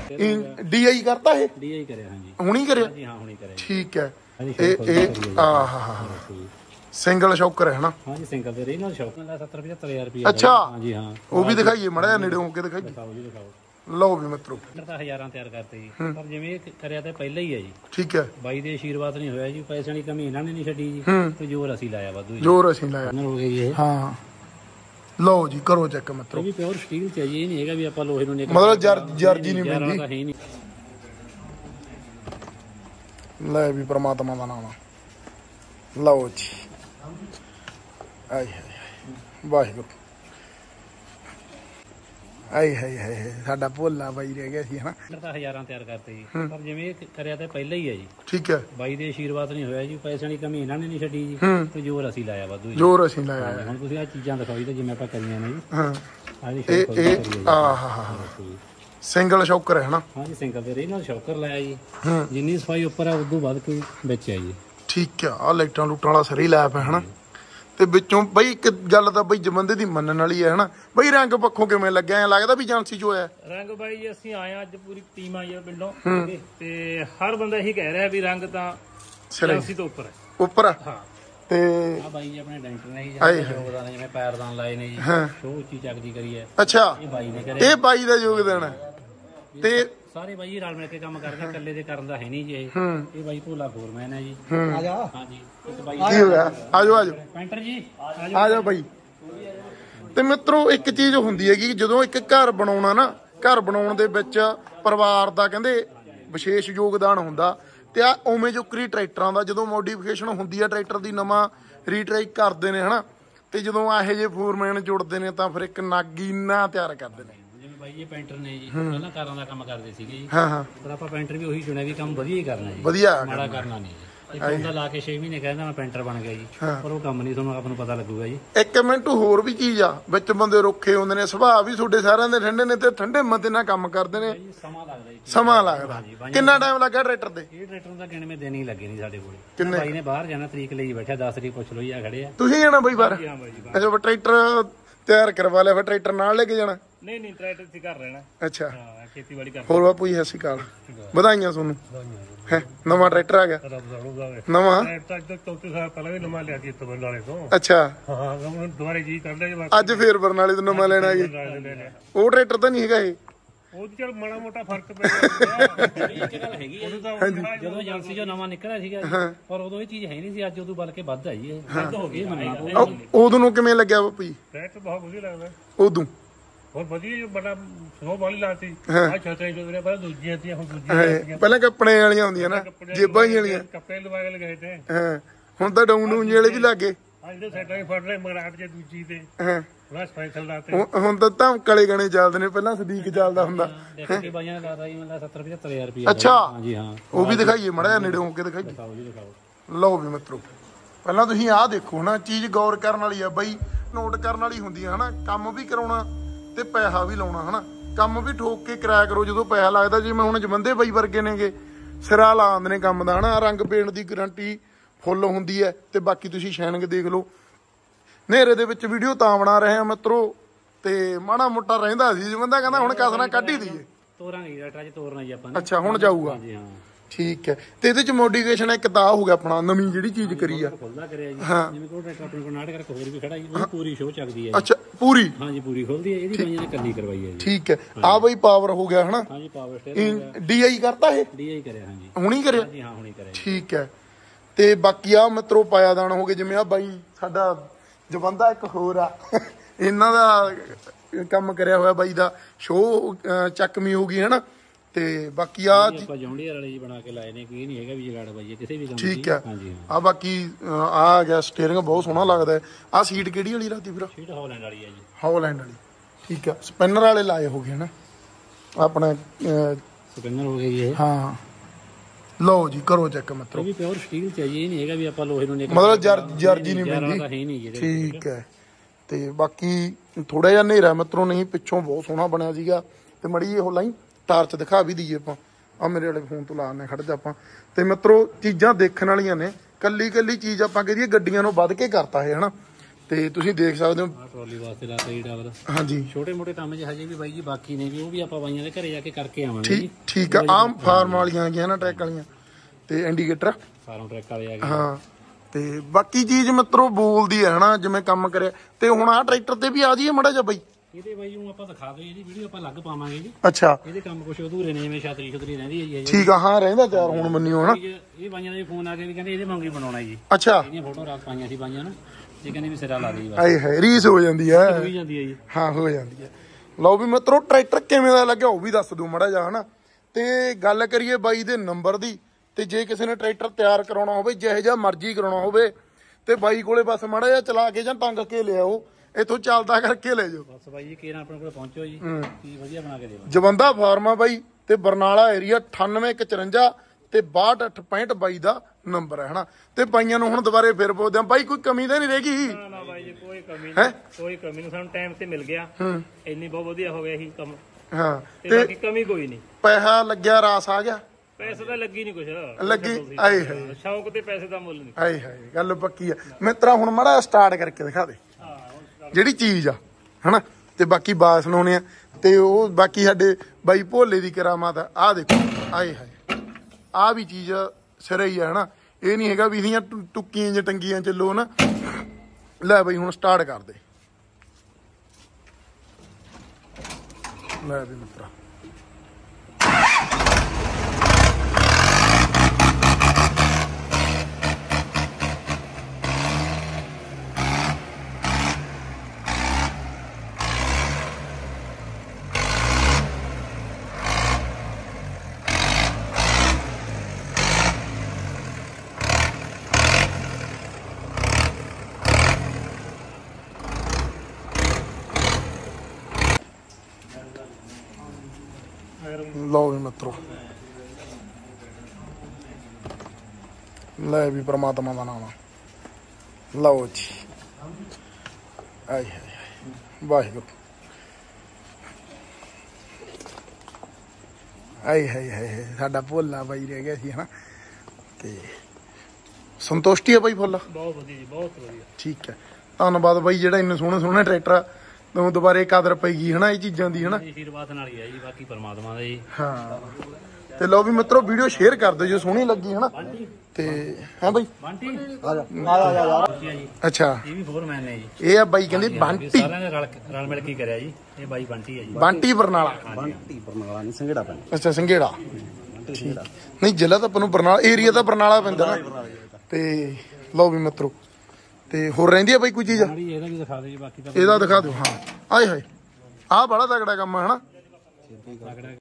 DI ਕਰਤਾ ਇਹ DI ਕਰਿਆ ਹਾਂਜੀ ਹੁਣੀ ਕਰਿਆ ਜੀ ਹਾਂ ਹੁਣੀ ਕਰਿਆ ਠੀਕ ਹੈ ਇਹ ਆਹ ਸਿੰਗਲ ਸ਼ੌਕਰ ਹੈ ਨਾ ਹਾਂਜੀ ਸਿੰਗਲ ਤੇ ਰੀਨਲ ਸ਼ੌਕ ਦਾ 70-75,000 ਰੁਪਏ ਅੱਛਾ ਹਾਂਜੀ ਹਾਂ ਉਹ ਵੀ ਦਿਖਾਈਏ ਮੜਾ ਜਿਹਾ ਨੇੜੇ ਹੋ ਕੇ ਦਿਖਾਈਏ ਦਿਖਾਓ ਜੀ ਦਿਖਾਓ ਲਓ ਵੀ ਮਿੱਤਰੋ ਤਾਂ ਹਜ਼ਾਰਾਂ ਤਿਆਰ ਕਰਤੇ ਜੀ ਪਰ ਜਿਵੇਂ ਕਰਿਆ ਤਾਂ ਪਹਿਲਾਂ ਹੀ ਹੈ ਜੀ ਠੀਕ ਹੈ ਬਾਈ ਦੇ ਆਸ਼ੀਰਵਾਦ ਨਹੀਂ ਹੋਇਆ ਜੀ ਪੈਸਿਆਂ ਦੀ ਕਮੀ ਇਹਨਾਂ ਨੇ ਨਹੀਂ ਛੱਡੀ ਜੀ ਤੇ ਜੋਰ ਅਸੀਂ ਲਾਇਆ ਵਾਧੂ ਜੀ ਜੋਰ ਅਸੀਂ ਲਾਇਆ ਹੋ ਗਈ ਇਹ ਹਾਂ ਲਓ ਜੀ ਕਰੋ ਚੈੱਕ ਮਿੱਤਰੋ ਇਹ ਵੀ ਪਿਓਰ ਸਟੀਲ ਚ ਹੈ ਜੀ ਇਹ ਨਹੀਂ ਹੈਗਾ ਵੀ ਆਪਾਂ ਲੋਹੇ ਨੂੰ ਮਤਲਬ ਜਰਜੀ ਨਹੀਂ ਪੈਂਦੀ ਹੈ ਹੀ ਨਹੀਂ ਲੈ ਵੀ ਪ੍ਰਮਾਤਮਾ ਦਾ ਨਾਮ ਲਓ ਜੀ ਆਏ ਹਾਏ ਵਾਹਿਗੁਰੂ ਆਏ ਹਾਏ ਹਾਏ ਸਾਡਾ ਭੋਲਾ ਬਾਈ ਰਹਿ ਗਿਆ ਸੀ ਹਨਾ ਤਾਂ ਹਜ਼ਾਰਾਂ ਤਿਆਰ ਕਰਤੇ ਜੀ ਪਰ ਜਿਵੇਂ ਕਰਿਆ ਤਾਂ ਪਹਿਲਾਂ ਹੀ ਹੈ ਜੀ ਠੀਕ ਹੈ ਬਾਈ ਦੇ ਆਸ਼ੀਰਵਾਦ ਨਹੀਂ ਹੋਇਆ ਜੀ ਪੈਸਿਆਂ ਦੀ ਕਮੀ ਇਹਨਾਂ ਨੇ ਨਹੀਂ ਛੱਡੀ ਜੀ ਤੇ ਜੋਰ ਅਸੀਂ ਲਾਇਆ ਵਾਧੂ ਜੋਰ ਅਸੀਂ ਲਾਇਆ ਹੁਣ ਤੁਸੀਂ ਆ ਚੀਜ਼ਾਂ ਦਿਖਾਈ ਤਾਂ ਜਿਵੇਂ ਆਪਾਂ ਕਰੀਆਂ ਨੇ ਜੀ ਹਾਂ ਇਹ ਆਹ ਸਿੰਗਲ ਸ਼ੌਕਰ ਹੈ ਹਨਾ ਹਾਂਜੀ ਸਿੰਗਲ ਤੇ ਰੀਨਲ ਸ਼ੌਕਰ ਲਾਇਆ ਜੀ ਜਿੰਨੀ ਸਫਾਈ ਉੱਪਰ ਆ ਉਦੋਂ ਵੱਧ ਕੇ ਵਿੱਚ ਆ ਜੀ ਠੀਕ ਆ ਆ ਲਾਈਟਾਂ ਲੂਟਾਂ ਵਾਲਾ ਸਰੀ ਲਾਇਆ ਪਿਆ ਹਨਾ ਤੇ ਵਿੱਚੋਂ ਬਈ ਇੱਕ ਗੱਲ ਤਾਂ ਬਈ ਜਮੰਦੇ ਦੀ ਮੰਨਣ ਵਾਲੀ ਹੈ ਹਨਾ ਬਈ ਰੰਗ ਪੱਖੋਂ ਕਿਵੇਂ ਲੱਗਿਆ ਐ ਲੱਗਦਾ ਵੀ ਏਜੰਸੀ ਚੋਂ ਆਇਆ ਰੰਗ ਬਾਈ ਜੀ ਅਸੀਂ ਆਏ ਆ ਅੱਜ ਪੂਰੀ ਟੀਮ ਆਈ ਆ ਪਿੰਡੋਂ ਤੇ ਹਰ ਬੰਦਾ ਇਹੀ ਕਹਿ ਰਿਹਾ ਵੀ ਰੰਗ ਤਾਂ ਏਜੰਸੀ ਤੋਂ ਉੱਪਰ ਹੈ ਉੱਪਰ ਆ ਹਾਂ ਤੇ ਆ ਬਾਈ ਜੀ ਆਪਣੇ ਡੈਂਟਰ ਨੇ ਜੀ ਯੋਗਦਾਨ ਜਿਵੇਂ ਪੈਰਦਾਨ ਲਾਏ ਨੇ ਜੀ ਸ਼ੋਅ ਉੱਚੀ ਚੱਕਦੀ ਕਰੀ ਹੈ ਅੱਛਾ ਇਹ ਬਾਈ ਨੇ ਕਰਿਆ ਇਹ ਬਾਈ ਦਾ ਯੋਗਦਾਨ ਹੈ ਤੇ ਸਾਰੇ ਬਾਈ ਰਲ ਮਿਲ ਕੇ ਕੰਮ ਕਰਦੇ ਇਕੱਲੇ ਦੇ ਕਰਨ ਦਾ ਹੈ ਨਹੀਂ ਜੀ ਇਹ ਬਾਈ ਭੋਲਾ ਫੋਰਮੈਨ ਹੈ ਜੀ ਆ ਜਾ ਹਾਂਜੀ ਇੱਕ ਬਾਈ ਕੀ ਹੋਇਆ ਆਜੋ ਆਜੋ ਪੈਂਟਰ ਜੀ ਆ ਜਾ ਬਾਈ ਤੇ ਮਿੱਤਰੋ ਇੱਕ ਚੀਜ਼ ਹੁੰਦੀ ਹੈਗੀ ਜਦੋਂ ਇੱਕ ਘਰ ਬਣਾਉਣਾ ਨਾ ਘਰ ਬਣਾਉਣ ਦੇ ਵਿੱਚ ਪਰਿਵਾਰ ਦਾ ਕਹਿੰਦੇ ਵਿਸ਼ੇਸ਼ ਯੋਗਦਾਨ ਹੁੰਦਾ ਤੇ ਆ ਉਵੇਂ ਜੁਕਰੀ ਟਰੈਕਟਰਾਂ ਦਾ ਜਦੋਂ ਮੋਡੀਫਿਕੇਸ਼ਨ ਹੁੰਦੀ ਆ ਟਰੈਕਟਰ ਦੀ ਨਵਾਂ ਰੀਟ੍ਰਾਈਕ ਕਰਦੇ ਨੇ ਹਨਾ ਤੇ ਜਦੋਂ ਇਹੋ ਜਿਹੇ ਫੋਰਮੈਨ ਜੁੜਦੇ ਨੇ ਤਾਂ ਫਿਰ ਇੱਕ ਨਾਗੀਨਾ ਤਿਆਰ ਕਰਦੇ ਨੇ ਬਾਈ ਇਹ ਪੈਂਟਰ ਨੇ ਜੀ ਪਹਿਲਾਂ ਕਾਰਾਂ ਦਾ ਕੰਮ ਕਰਦੇ ਸੀਗੇ ਜੀ ਹਾਂ ਪਰ ਆਪਾਂ ਪੈਂਟਰ ਵੀ ਉਹੀ ਚੁਣਿਆ ਵੀ ਕੰਮ ਵਧੀਆ ਹੀ ਕਰਨਾ ਜੀ ਵਧੀਆ ਮਾੜਾ ਕਰਨਾ ਨਹੀਂ ਜੀ ਇੱਕ ਬੰਦਾ ਲਾ ਕੇ 6 ਮਹੀਨੇ ਕਹਿੰਦਾ ਮੈਂ ਪੈਂਟਰ ਬਣ ਗਿਆ ਜੀ ਪਰ ਉਹ ਕੰਮ ਨਹੀਂ ਤੁਹਾਨੂੰ ਆਪ ਨੂੰ ਪਤਾ ਲੱਗੂਗਾ ਜੀ ਇੱਕ ਮਿੰਟ ਹੋਰ ਵੀ ਚੀਜ਼ ਆ ਵਿੱਚ ਬੰਦੇ ਰੁੱਖੇ ਹੁੰਦੇ ਨੇ ਸੁਭਾਅ ਵੀ ਤੁਹਾਡੇ ਸਾਰਿਆਂ ਦੇ ਠੰਡੇ ਨੇ ਤੇ ਠੰਡੇ ਮਤੇ ਨਾਲ ਕੰਮ ਕਰਦੇ ਨੇ ਸਮਾਂ ਲੱਗਦਾ ਕਿੰਨਾ ਟਾਈਮ ਲੱਗਾ ਟਰੈਕਟਰ ਤੇ ਇਹ ਟਰੈਕਟਰ ਦਾ ਗਿਣਵੇਂ ਦਿਨ ਹੀ ਲੱਗੇ ਨਹੀਂ ਸਾਡੇ ਕੋਲੇ ਬਾਈ ਨੇ ਬਾਹਰ ਜਾਣਾ ਤਰੀਕ ਲਈ ਬੈਠਿਆ 10 ਤਰੀਕ ਪੁੱਛ ਲਓ ਜੀ ਆ ਖੜੇ ਆ ਤੁਸੀਂ ਜਾਣਾ ਬਾਈ ਬਾਹਰ ਅੱਛਾ ਟਰੈਕਟਰ ਤਿਆਰ ਕਰਵਾ ਲਿਆ ਫਿਰ ਟਰੈਕਟਰ ਨਾਲ ਲੈ ਕੇ ਜਾਣਾ ਨਹੀਂ ਟਰੈਕਟਰ ਸੀ ਘਰ ਰਹਿਣਾ ਅੱਛਾ ਹਾਂ ਖੇਤੀਬਾੜੀ ਕਰ ਹੋਰ ਬਾਪੂ ਜੀ ਸਤਿ ਸ਼੍ਰੀ ਅਕਾਲ ਵਧਾਈਆਂ ਤੁਹਾਨੂੰ ਹੈ ਨਵਾਂ ਟਰੈਕਟਰ ਆ ਗਿਆ ਨਵਾਂ ਟਰੈਕਟਰ ਅੱਜ ਚੌਥੇ ਸਾਲ ਪਹਿਲਾਂ ਵੀ ਨਵਾਂ ਲਿਆ ਸੀ ਇੱਥੋਂ ਬਰਨਾਲੇ ਤੋਂ ਅੱਛਾ ਹਾਂ ਹੁਣ ਦੁਬਾਰੇ ਜੀ ਕਰ ਲਿਆ ਅੱਜ ਫੇਰ ਬਰਨਾਲੇ ਤੋਂ ਨਵਾਂ ਲੈਣਾ ਜੀ ਉਹ ਟਰੈਕਟਰ ਤਾਂ ਨਹੀਂ ਹੈਗਾ ਇਹ ਉਹ ਚਲ ਮਾੜਾ ਮੋਟਾ ਫਰਕ ਪੈ ਗਿਆ ਇੱਕ ਗੱਲ ਹੈਗੀ ਜਦੋਂ ਏਜੰਸੀ ਚੋਂ ਨਵਾਂ ਨਿਕਲਿਆ ਸੀਗਾ ਪਰ ਉਦੋਂ ਇਹ ਚੀਜ਼ ਹੈ ਨਹੀਂ ਸੀ ਅੱਜ ਉਦੋਂ ਬਲਕਿ ਵੱਧ ਆਈ ਇਹ ਵੱਧ ਹੋ ਗਈ ਮੰਨਣਾ ਉਦੋਂ ਨੂੰ ਕਿਵੇਂ ਲੱਗਿਆ ਬਾਪੂ ਜੀ ਟਰੈਕਟਰ ਬਹੁਤ ਵਧੀਆ ਲੱਗਦਾ ਉਦੋਂ ਬਹੁਤ ਵਧੀਆ ਜੋ ਬੜਾ ਸੋ ਵਾਲੀ ਲਾਤੀ ਆ ਛੋਟੇ ਜਿਹੜੇ ਪਹਿਲਾਂ ਦੂਜੀਆਂ ਸੀ ਹੁਣ ਦੂਜੀਆਂ ਪਹਿਲਾਂ ਕੱਪੜੇ ਵਾਲੀਆਂ ਹੁੰਦੀਆਂ ਨਾ ਜੇਬਾਂ ਹੀ ਵਾਲੀਆਂ ਕੱਪੜੇ ਲਵਾ ਕੇ ਲਗਾਏ ਤੇ ਹਾਂ ਹੁਣ ਤਾਂ ਡਾਊਨ ਡੂਨ ਜਿਹੜੇ ਵੀ ਲੱਗੇ ਆ ਜਿਹੜੇ ਸਾਈਡਾਂ ਹੀ ਫੜ ਰਹੇ ਮਗਰਾਟ ਜੇ ਦੂਜੀ ਤੇ ਹਾਂ ਬੜਾ ਸਪੈਸ਼ਲ ਲਾਤੇ ਹੁਣ ਤਾਂ ਧਮਕਲੇ ਗਾਣੇ ਚੱਲਦੇ ਨੇ ਪਹਿਲਾਂ ਸਦੀਕ ਚੱਲਦਾ ਹੁੰਦਾ ਦੇਖੋ ਕਿ ਬਾਈਆਂ ਨੇ ਲਾਤਾ ਜੀ ਮੈਨੂੰ 70-75,000 ਰੁਪਏ ਅੱਛਾ ਹਾਂਜੀ ਹਾਂ ਉਹ ਵੀ ਦਿਖਾਈਏ ਮੜਾ ਨੇੜੇ ਹੋ ਕੇ ਦਿਖਾਈਏ ਦਿਖਾਓ ਜੀ ਦਿਖਾਓ ਲਓ ਵੀ ਮਿੱਤਰੋ ਪਹਿਲਾਂ ਤੁਸੀਂ ਆਹ ਦੇਖੋ ਨਾ ਚੀਜ਼ ਗੌਰ ਕਰਨ ਵਾਲੀ ਆ ਬਾਈ ਨੋਟ ਕਰਨ ਵਾਲੀ ਹੁੰਦੀ ਆ ਹਨਾ ਕੰਮ ਵੀ ਕਰਾਉਣਾ ਤੇ ਪੈਸਾ ਵੀ ਲਾਉਣਾ ਹਨਾ ਕੰਮ ਵੀ ਠੋਕ ਕੇ ਕਰਾਇਆ ਕਰੋ ਜਦੋਂ ਪੈਸਾ ਲੱਗਦਾ ਜਿਵੇਂ ਹੁਣ ਜਮੰਦੇ ਬਾਈ ਵਰਗੇ ਨੇਗੇ ਸਿਰਾ ਲਾ ਆਉਂਦੇ ਨੇ ਕੰਮ ਦਾ ਹਨਾ ਰੰਗ ਪੇਂਟ ਦੀ ਗਾਰੰਟੀ ਫੁੱਲ ਹੁੰਦੀ ਹੈ ਤੇ ਬਾਕੀ ਤੁਸੀਂ ਸ਼ਾਇਨਿੰਗ ਦੇਖ ਲਓ ਹਨੇਰੇ ਦੇ ਵਿੱਚ ਵੀਡੀਓ ਤਾਂ ਬਣਾ ਰਹੇ ਆ ਮਿੱਤਰੋ ਤੇ ਮਾੜਾ ਮੋਟਾ ਰਹਿੰਦਾ ਸੀ ਜਮੰਦਾ ਕਹਿੰਦਾ ਹੁਣ ਕਸਣਾ ਕੱਢ ਹੀ ਦਈਏ ਤੋਰਾਂਗੇ ਟਰੈਕਟਰ 'ਚ ਤੋਰਨਾ ਜੀ ਆਪਾਂ ਅੱਛਾ ਹੁਣ ਜਾਊਗਾ ਜੀ ਹਾਂ ਠੀਕ ਹੈ ਤੇ ਇਹਦੇ ਚ ਮੋਡੀਫਿਕੇਸ਼ਨ ਇੱਕ ਤਾਂ ਹੋ ਗਿਆ ਆਪਣਾ ਨਵੀਂ ਜਿਹੜੀ ਚੀਜ਼ ਕਰੀ ਆ ਖੁੱਲਦਾ ਕਰਿਆ ਜੀ ਜਿਵੇਂ ਕੋਈ ਟਰੈਕਟਰ ਆਪਣੇ ਕੋਲ ਨਾਟ ਕਰਕੇ ਹੋਰ ਵੀ ਖੜਾ ਜੀ ਉਹ ਪੂਰੀ ਸ਼ੋਅ ਚੱਕਦੀ ਹੈ ਅੱਛਾ ਪੂਰੀ ਹਾਂਜੀ ਪੂਰੀ ਖੁੱਲਦੀ ਹੈ ਇਹਦੀ ਬਾਈਆਂ ਨੇ ਕੱਲੀ ਕਰਵਾਈ ਹੈ ਜੀ ਠੀਕ ਹੈ ਆ ਬਈ ਪਾਵਰ ਹੋ ਗਿਆ ਹਨਾ ਹਾਂਜੀ ਪਾਵਰ ਸਟੇਅਰਿੰਗ ਡੀਆਈ ਕਰਤਾ ਇਹ ਡੀਆਈ ਕਰਿਆ ਹਾਂਜੀ ਹੁਣੀ ਕਰਿਆ ਜੀ ਹਾਂ ਹੁਣੀ ਕਰਿਆ ਠੀਕ ਹੈ ਤੇ ਬਾਕੀ ਆ ਮਿੱਤਰੋ ਪਾਇਆ ਦਾਣ ਹੋ ਗਏ ਜਿਵੇਂ ਆ ਬਾਈ ਸਾਡਾ ਜਵੰਦਾ ਇੱਕ ਹੋਰ ਆ ਇਹਨਾਂ ਦਾ ਕੰਮ ਕਰਿਆ ਹੋਇਆ ਬਾਈ ਦਾ ਸ਼ੋਅ ਚੱਕਵੀਂ ਹੋ ਗਈ ਹਨਾ ਤੇ ਬਾਕੀ ਆ ਆਪਾਂ ਜੌਂਡੀਅਰ ਵਾਲੇ ਜੀ ਬਣਾ ਕੇ ਲਾਏ ਨੇ ਕੋਈ ਨਹੀਂ ਹੈਗਾ ਵੀ ਜਗਾੜ ਬਾਈ ਕਿਸੇ ਵੀ ਕੰਮ ਦੀ ਠੀਕ ਹੈ ਹਾਂਜੀ ਆ ਬਾਕੀ ਆ ਗਿਆ ਸਟੀਅਰਿੰਗ ਬਹੁਤ ਸੋਹਣਾ ਲੱਗਦਾ ਹੈ ਆ ਸੀਟ ਕਿਹੜੀ ਵਾਲੀ ਲਾਤੀ ਵੀਰ ਸੀਟ ਹੌਲੈਂਡ ਵਾਲੀ ਹੈ ਜੀ ਹੌਲੈਂਡ ਵਾਲੀ ਠੀਕ ਹੈ ਸਪਿਨਰ ਵਾਲੇ ਲਾਏ ਹੋ ਗਏ ਹਨਾ ਆਪਣਾ ਸਪਿਨਰ ਹੋ ਗਈ ਇਹ ਹਾਂ ਲਓ ਜੀ ਕਰੋ ਚੈੱਕ ਮਿੱਤਰੋ ਇਹ ਵੀ ਪਿਓਰ ਸਟੀਲ ਚ ਹੈ ਜੀ ਇਹ ਨਹੀਂ ਹੈਗਾ ਵੀ ਆਪਾਂ ਲੋਹੇ ਨੂੰ ਮਤਲਬ ਜਰਜੀ ਨਹੀਂ ਪੈਂਦੀ ਠੀਕ ਹੈ ਤੇ ਬਾਕੀ ਥੋੜਾ ਜਿਹਾ ਹਨੇਰਾ ਮਿੱਤਰੋ ਨਹੀਂ ਪਿੱਛੋਂ ਬਹੁਤ ਸੋਹਣਾ ਬਣਿਆ ਸੀਗਾ ਤੇ ਮੜੀ ਇਹ ਲਾਈ ਟਾਰਚ ਦਿਖਾ ਵੀ ਦਈਏ ਆਪਾਂ ਆ ਮੇਰੇ ਵਾਲੇ ਫੋਨ ਤੋਂ ਲਾਣੇ ਖੜ ਜਾ ਆਪਾਂ ਤੇ ਮਿੱਤਰੋ ਚੀਜ਼ਾਂ ਦੇਖਣ ਵਾਲੀਆਂ ਨੇ ਕੱਲੀ ਕੱਲੀ ਚੀਜ਼ ਆਪਾਂ ਕਹਦੀਏ ਗੱਡੀਆਂ ਨੂੰ ਵੱਧ ਕੇ ਕਰਤਾ ਹੈ ਹਨਾ ਤੇ ਤੁਸੀਂ ਦੇਖ ਸਕਦੇ ਹੋ। ਆਹ ਟਰਾਲੀ ਵਾਸਤੇ ਲਾਤਾ ਜੀ ਡਬਲ। ਹਾਂਜੀ ਛੋਟੇ ਮੋਟੇ ਕੰਮ ਜੇ ਹਜੇ ਵੀ ਬਾਈ ਜੀ ਬਾਕੀ ਨੇ ਵੀ, ਉਹ ਵੀ ਆਪਾਂ ਬਾਈਆਂ ਦੇ ਘਰੇ ਜਾ ਕੇ ਕਰਕੇ ਆਵਾਂਗੇ ਜੀ। ਠੀਕ ਆ। ਆਮ ਫਾਰਮ ਵਾਲੀਆਂ ਆ ਗਈਆਂ ਨਾ ਟਰੈਕ ਵਾਲੀਆਂ ਤੇ ਇੰਡੀਕੇਟਰ ਫਾਰਮ ਟਰੈਕ ਵਾਲੇ ਆ ਗਏ। ਹਾਂ ਤੇ ਬਾਕੀ ਚੀਜ਼ ਮਿੱਤਰੋ ਬੋਲਦੀ ਹੈ ਹਨਾ, ਜਿਵੇਂ ਕੰਮ ਕਰਿਆ। ਤੇ ਹੁਣ ਆਹ ਟਰੈਕਟਰ ਤੇ ਵੀ ਆ ਜਾਈਏ ਮੜਾ ਜਾ ਬਾਈ। ਇਹਦੇ ਬਾਈ ਨੂੰ ਆਪਾਂ ਦਿਖਾ ਦਿਓ, ਇਹਦੀ ਵੀਡੀਓ ਆਪਾਂ ਅਲੱਗ ਪਾਵਾਂਗੇ ਜੀ। ਅੱਛਾ ਇਹਦੇ ਕੰਮ ਕੁਛ ਅਧੂਰੇ ਨੇ, ਜਿਵੇਂ ਛਤਰੀ ਰਹਿੰਦੀ ਹੈ ਜੀ। ਠੀਕ ਆ। ਹਾਂ ਰਹਿੰਦਾ ਚਾਰ ਹੁਣ ਮੰਨਿਓ ਹਨਾ। ਇਹ ਬਾਈਆਂ ਦੇ ਫੋਨ ਆ ਕੇ ਵੀ ਕਹਿੰਦੇ ਇਹਦੇ ਵਾਂਗੂ ਹੀ ਬਣਾਉਣਾ ਜੀ। ਅੱਛਾ ਇਹਦੀਆਂ ਫੋਟੋ ਰਾਤ ਪਾਈਆਂ ਸੀ ਬਾਈਆਂ ਨੂੰ, ਇਹ ਕਹਿੰਦੇ ਵੀ ਸਿਰਾ ਲਾ ਦੇ ਜੀ। ਆਏ ਹੈ ਰੀਸ ਹੋ ਜਾਂਦੀ ਹੈ। ਹੋਈ ਜਾਂਦੀ ਹੈ ਜੀ। ਹਾਂ ਹੋ ਜਾਂਦੀ ਹੈ। ਲਓ ਵੀ ਮਿੱਤਰੋ ਟਰੈਕਟਰ ਕਿਵੇਂ ਦਾ ਲੱਗਿਆ ਉਹ ਵੀ ਦੱਸ ਦਿਓ ਮੜਾ ਜਾ ਹਨਾ। ਤੇ ਗੱਲ ਕਰੀਏ ਬਾਈ ਦੇ ਨੰਬਰ ਦੀ, ਤੇ ਜੇ ਕਿਸੇ ਨੇ ਟਰੈਕਟਰ ਤਿਆਰ ਕਰਾਉਣਾ ਹੋਵੇ, ਜਿਹੇ ਜਿਹਾ ਮਰਜ਼ੀ ਕਰਾਉਣਾ ਹੋਵੇ, ਤੇ ਬਾਈ ਕੋਲੇ ਬਸ ਮੜਾ ਜਿਹਾ ਚਲਾ ਕੇ ਜਾਂ ਟੰਗ ਕੇ ਲਿਆਓ, ਇੱਥੋਂ ਚੱਲਦਾ ਕਰਕੇ ਲੈ ਜਾਓ। ਬਸ ਬਾਈ ਜੀ ਕੇਰਾਂ ਆਪਣੇ ਕੋਲ ਪਹੁੰਚੋ ਜੀ, ਕੀ ਵਧੀਆ ਬਣਾ ਕੇ ਦੇਵਾਂਗੇ। ਜਵੰਦਾ ਫਾਰਮ ਆ ਬਾਈ, ਤੇ ਬਰਨਾਲਾ ਏਰੀਆ 9854 ਤੇ 6265 ਦਾ ਨੰਬਰ ਹੈ ਹਨਾ। ਤੇ ਬਾਈਆਂ ਨੂੰ ਹੁਣ ਦੁਬਾਰੇ ਫਿਰ ਪੁੱਛਦੇ ਆ ਬਾਈ, ਕੋਈ ਕਮੀ ਤਾਂ ਨਹੀਂ ਰਹਿ ਗਈ? ਨਾ ਬਾਈ ਜੀ ਕੋਈ ਕਮੀ ਨਹੀਂ, ਕੋਈ ਕਮੀ ਨਹੀਂ। ਸਾਨੂੰ ਟਾਈਮ ਤੇ ਮਿਲ ਗਿਆ, ਇੰਨੀ ਬਹੁਤ ਵਧੀਆ ਹੋ ਗਿਆ ਇਹੀ ਕੰਮ। ਹਾਂ ਤੇ ਬਾਕੀ ਕਮੀ ਕੋਈ ਨਹੀਂ। ਪੈਸਾ ਲੱਗਿਆ, ਰਾਸ ਆ ਗਿਆ, ਪੈਸੇ ਤਾਂ ਲੱਗੀ ਨਹੀਂ ਕੁਛ ਲੱਗੀ। ਆਏ ਹਾਏ ਸ਼ੌਕ ਤੇ ਪੈਸੇ ਦਾ ਮੁੱਲ ਨਹੀਂ। ਆਏ ਹਾਏ ਗੱਲ ਪੱਕੀ ਆ ਮਿੱਤਰਾ। ਹੁਣ ਮਾੜਾ ਸਟਾਰਟ ਕਰਕੇ ਦਿਖਾ ਦੇ ਜਿਹੜੀ ਚੀਜ਼ ਆ ਹਨਾ। ਤੇ ਬਾਕੀ ਬਾਸ ਲਾਉਣੇ ਆ, ਤੇ ਉਹ ਬਾਕੀ ਸਾਡੇ ਬਾਈ ਭੋਲੇ ਦੀ ਕਰਾਮਾਤ ਆ। ਆਹ ਦੇਖੋ ਆਏ ਹਾਏ, ਆਹ ਵੀ ਚੀਜ਼ ਸਿਰੇ ਹੀ ਆ ਹਨਾ। ਇਹ ਨਹੀਂ ਹੈਗਾ ਵੀ ਇਹਦੀਆਂ ਟੁੱਕੀਆਂ ਜਾਂ ਟੰਗੀਆਂ ਚੱਲੋ ਨਾ। ਲੈ ਬਈ ਹੁਣ ਸਟਾਰਟ ਕਰ ਦੇ। ਲੈ ਵੀ ਮਿੱਤਰਾ ਲਓ ਵੀ ਮਿੱਤਰੋ, ਲੈ ਵੀ ਪ੍ਰਮਾਤਮਾ ਦਾ ਨਾਮ ਆ। ਲਓ ਜੀ ਆਏ ਹਾਏ ਵਾਹਿਗੁਰੂ। ਆਏ ਹਾਏ ਹਾਏ ਸਾਡਾ ਭੋਲਾ ਬਾਈ ਰਹਿ ਗਿਆ ਸੀ ਹਨਾ। ਤੇ ਸੰਤੁਸ਼ਟੀ ਆ ਬਾਈ ਫੁੱਲ? ਬਹੁਤ ਵਧੀਆ ਜੀ, ਬਹੁਤ ਵਧੀਆ। ਠੀਕ ਹੈ, ਧੰਨਵਾਦ ਬਾਈ ਜਿਹੜਾ ਇੰਨੇ ਸੋਹਣੇ ਟਰੈਕਟਰ ਤੋਂ ਦੁਬਾਰੇ ਕਦਰ ਪਈ ਗਈ ਹਨਾ ਇਹ ਚੀਜ਼ਾਂ ਦੀ ਹਨਾ। ਆਸ਼ੀਰਵਾਦ ਨਾਲ ਹੀ ਆ ਜੀ, ਬਾਕੀ ਪਰਮਾਤਮਾ ਦਾ ਜੀ। ਹਾਂ ਤੇ ਲਓ ਵੀ ਮਿੱਤਰੋ ਵੀਡੀਓ ਸ਼ੇਅਰ ਕਰ ਦਿਓ ਜੇ ਸੋਹਣੀ ਲੱਗੀ ਹਨਾ। ਤੇ ਹੈ ਬਾਈ ਬੰਟੀ ਆ ਜਾ ਅੱਛਾ ਇਹ ਵੀ ਫੋਰਮੈਨ ਨੇ ਜੀ। ਇਹ ਆ ਬਾਈ ਕਹਿੰਦੇ ਬੰਟੀ, ਸਾਰਿਆਂ ਨੇ ਰਲ ਮਿਲ ਕੇ ਕਰਿਆ ਜੀ। ਇਹ ਬਾਈ ਬੰਟੀ ਹੈ ਜੀ। ਬੰਟੀ ਬਰਨਾਲਾ। ਨਹੀਂ ਸੰਘੇੜਾ ਪੈਂਦਾ। ਅੱਛਾ ਸੰਘੇੜਾ ਨਹੀਂ, ਜ਼ਿਲ੍ਹਾ ਤਾਂ ਆਪਾਂ ਨੂੰ ਬਰਨਾਲਾ, ਏਰੀਆ ਤਾਂ ਬਰਨਾਲਾ ਪੈਂਦਾ ਨਾ। ਤੇ ਲਓ ਵੀ ਮਿੱਤਰੋ, ਤੇ ਹੋਰ ਰਹਿੰਦੀ ਆ ਬਾਈ ਕੋਈ ਚੀਜ਼? ਇਹਦਾ ਵੀ ਦਿਖਾ ਦਿਓ ਜੀ, ਬਾਕੀ ਤਾਂ ਇਹਦਾ ਦਿਖਾ ਦਿਓ। ਹਾਂ ਆਏ ਹਾਏ ਆਹ ਬੜਾ ਤਗੜਾ ਕੰਮ ਹੈ ਹਨਾ।